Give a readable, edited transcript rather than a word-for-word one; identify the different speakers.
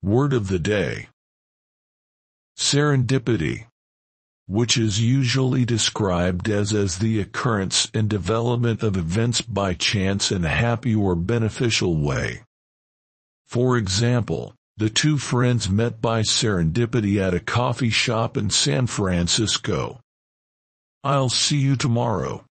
Speaker 1: Word of the day. Serendipity, which is usually described as the occurrence and development of events by chance in a happy or beneficial way. For example, the two friends met by serendipity at a coffee shop in San Francisco. I'll see you tomorrow.